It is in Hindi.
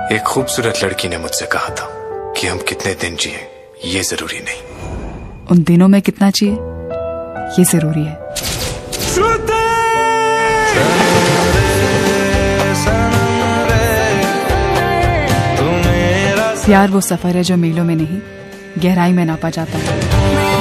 एक खूबसूरत लड़की ने मुझसे कहा था कि हम कितने दिन जिए ये जरूरी नहीं, उन दिनों में कितना जिए ये जरूरी है। प्यार वो सफर है जो मीलों में नहीं गहराई में नापा जाता है।